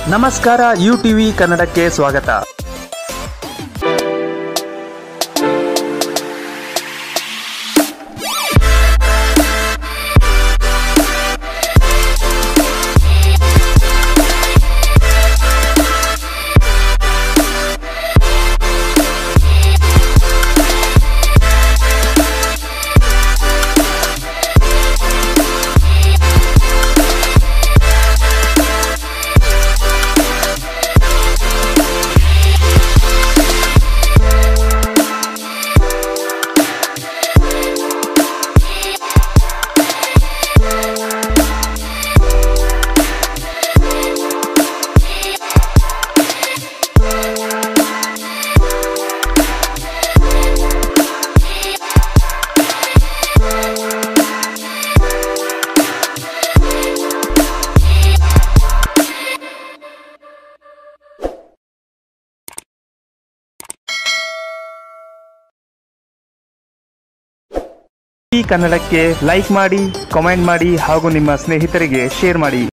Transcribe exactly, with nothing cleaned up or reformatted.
ನಮಸ್ಕಾರ, you TV ಕನ್ನಡಕ್ಕೆ ಸ್ವಾಗತ. ಈ ಕನ್ನಡಕ್ಕೆ ಲೈಕ್ ಮಾಡಿ, ಕಾಮೆಂಟ್ ಮಾಡಿ ಹಾಗೂ ನಿಮ್ಮ ಸ್ನೇಹಿತರಿಗೆ ಶೇರ್ ಮಾಡಿ.